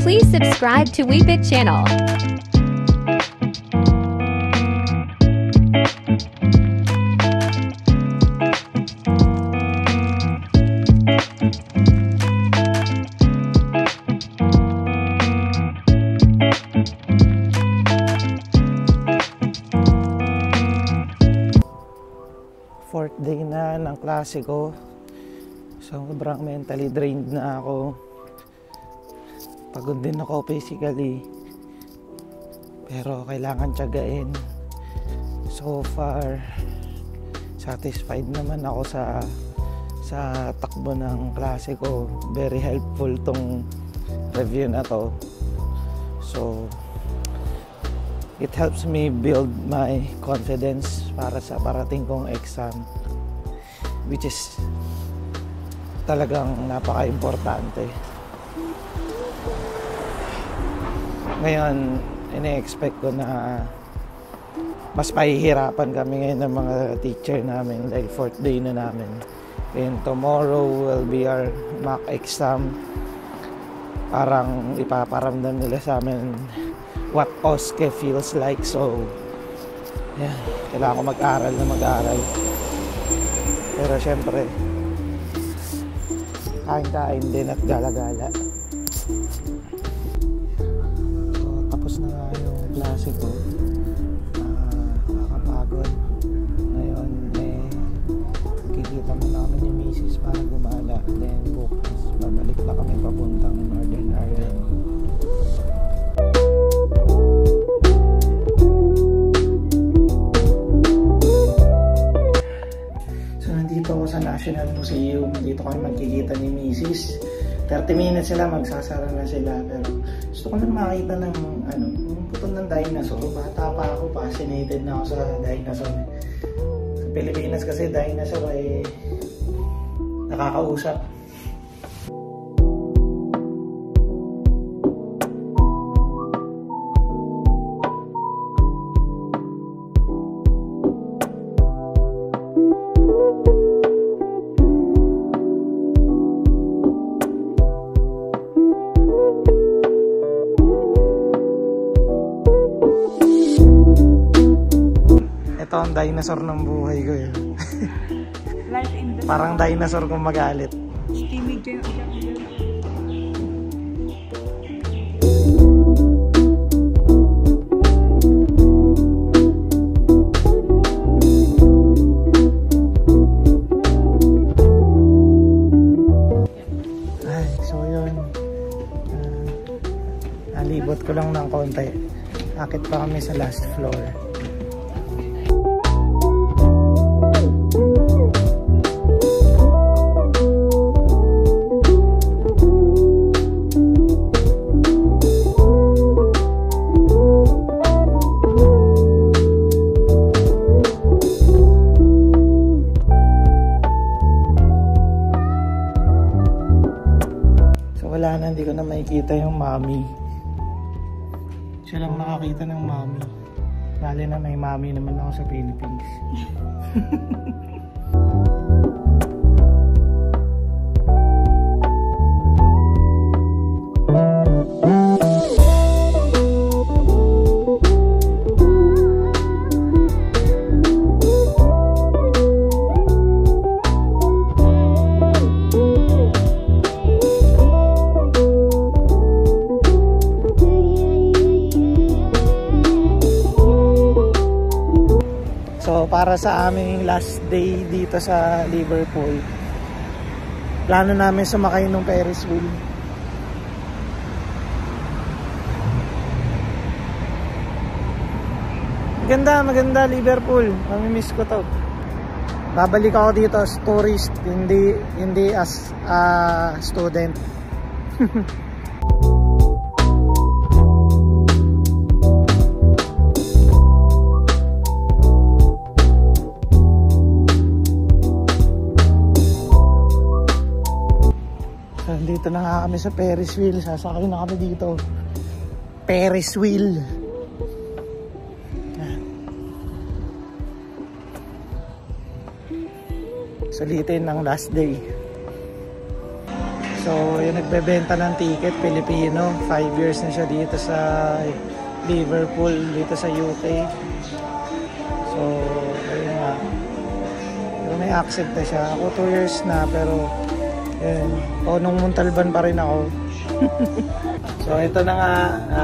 Please subscribe to Weebit channel. Fourth day na ng klase ko. Sobrang mentally drained na ako. Pagod din ako physically. Pero kailangan tiyagain. So far, satisfied naman ako sa takbo ng klase ko. Very helpful tong review na to. So, it helps me build my confidence para sa parating kong exam, which is talagang napaka-importante. Ngayon, ine-expect ko na mas pahihirapan kami ngayon ng mga teacher namin dahil fourth day na namin. And tomorrow will be our mock exam. Parang ipaparamdam nila sa amin what OSCE feels like. So, yeah, kailangan ko mag-aral na mag-aral. Pero syempre, kain-kain din at gala-gala. So, tapos na nga yung klase ko. Nakakapagod. Ngayon, kikita muna kami ni Mrs. para gumala. Then, bukas, babalik na kami papuntang Northern Ireland. Dito ako sa National Museum. Dito kami magkikita ni Mrs. 30 minutes sila, magsasara na sila. Pero gusto ko lang makita ng putol ng dinosaur. Bata pa ako, fascinated na ako sa dinosaur. Sa Pilipinas kasi dinosaur ay nakakausap. Ito ang dinosaur ng buhay ko yun. Parang dinosaur kung magalit. Ay, so yun. Nalibot ko lang ng konti. Akit pa kami sa last floor. Wala na, hindi ko na makikita yung mommy. Siya lang nakakita ng mommy. Lalo na may mommy naman ako sa Philippines. So para sa aming last day dito sa Liverpool, plano namin sumakay ng Ferris wheel. Maganda Liverpool. Mamimiss ko to. Babalik ako dito as tourist, hindi as student. Dito na nga kami sa Ferris wheel. Sasakay na kami dito. Ferris wheel. Sulitin ng last day. So, yung nagbebenta ng ticket, Pilipino. 5 years na siya dito sa Liverpool, dito sa UK. So, ayun nga. Pero may accent na siya. Ako 2 years na, pero yun. Nung Montalban pa rin ako. So, ito na nga.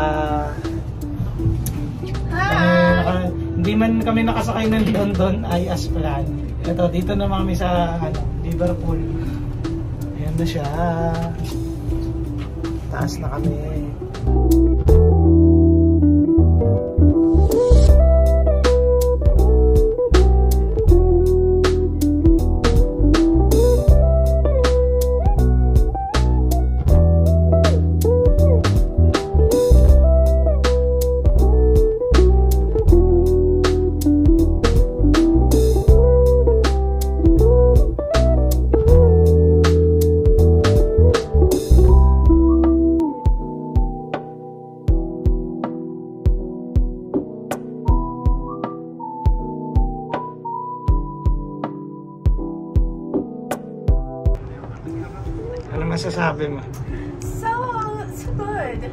Hindi man kami nakasakay ng London ay as planned. Ito, dito na kami sa Liverpool. Ayan na siya. Taas na kami. Ano masasabi mo? So good.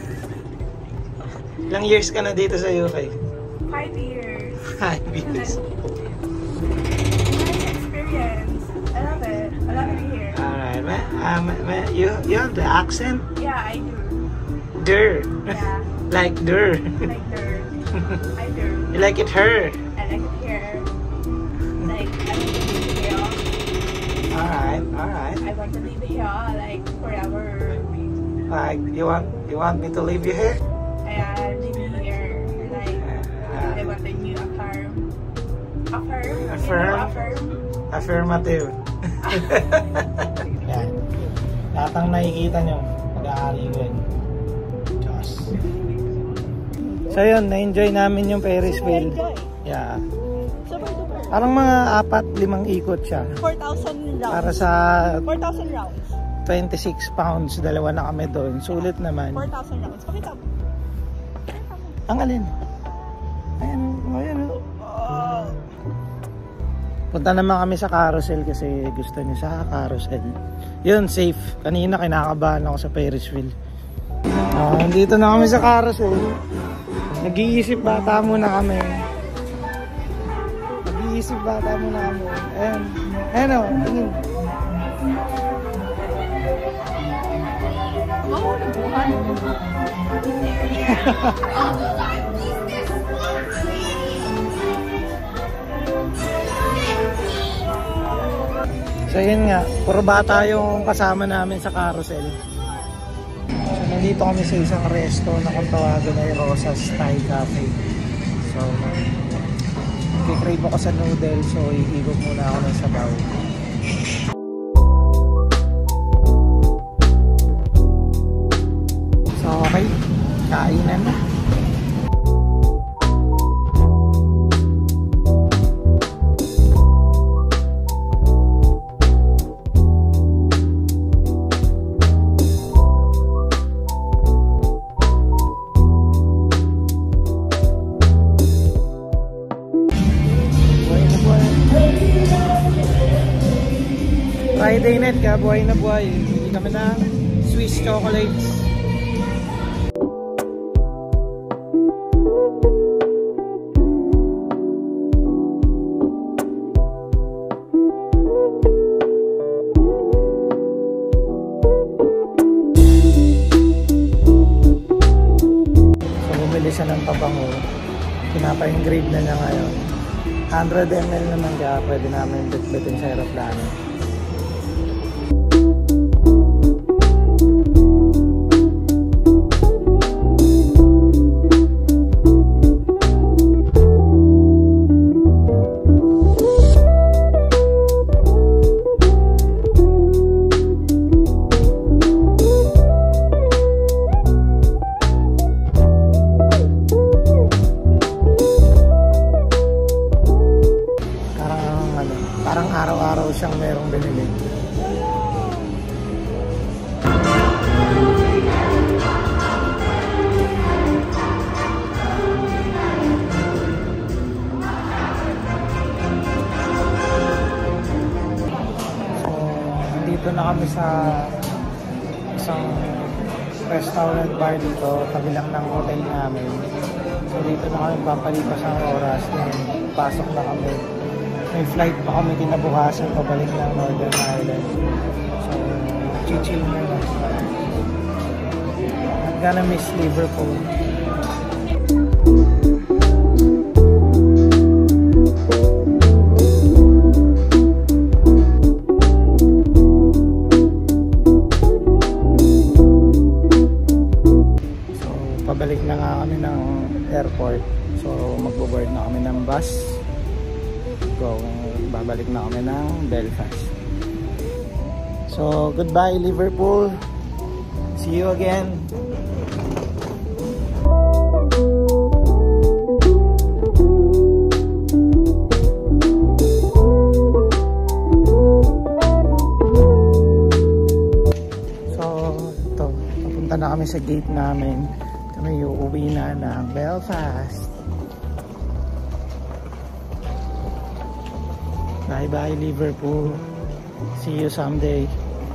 Ilang years ka na dito sa UK? 5 years. 5 years. Nice experience. I love it. I love it here. Alright, you have the accent? Yeah, I do. Der. Yeah, Like der. like there. I do. You like it her? I like it here. Like I want to live here. Alright. I want to live here like forever. Like you want me to leave you here? I live here. Like I want a new affirm. Affirm. Affirm. You know, affirm. Affirmative. Yan. Lahat ng nakikita nyo, mag-aari ko yun. Diyos. So yun, na-enjoy namin yung Ferris wheel. Yeah. Super duper. Parang mga 4-5 ikot siya. 4,000 rounds. Para sa 4,000 rounds. 26 pounds, dalawa na kami doon. Sulit naman. 4,000 rounds. Pakita mo. Ang alin? Ayan, ayan. Punta naman kami sa carousel kasi gusto niya sa carousel. Yun, safe. Kanina kinakabahan ako sa Ferris wheel. Dito na kami sa carousel. Nag-iisip bata muna kami. Nag-iisip bata muna kami. Ayan. Ayan o, tingin. Oh, nabuhan. So yun nga, puro bata yung kasama namin sa carousel. So nandito kami sa isang resto na kung tawagan ay Rosa's Thai Cafe. So kikrave ako sa noodles, so ihigop muna ako ng sabaw. So okay, kainan na. Friday night ka, buhay na buhay. Hindi kami ng Swiss chocolates. So bumili siya ng pabango. Pinapa-engrave na niya ngayon. 100 ml naman kaya pwede namin bitbitin sa aeroplano. Parang araw-araw siyang merong binili. So, nandito na kami sa restaurant bar dito, tabi lang ng hotel namin. So dito na kami papalipas ang oras, then pasok na kami. May flight pa kami kinabukasan pabalik ng Northern Ireland. So chill muna. I'm gonna miss Liverpool. Pabalik na nga kami ng airport. So magbo-board na kami ng bus. Babalik na kami ng Belfast. So goodbye Liverpool. See you again. So ito, papunta na kami sa gate namin. Kami uuwi na ng Belfast. Bye bye Liverpool. See you someday.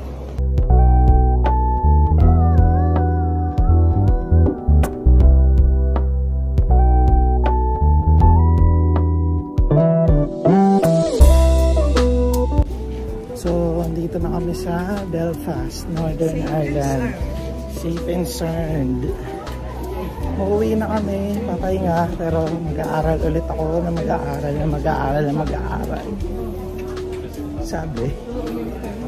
So andito na kami sa Belfast, Northern Ireland. Safe and sound. Uuwi na kami, papahinga, pero mag-aaral ulit ako na mag-aaral. Sabi.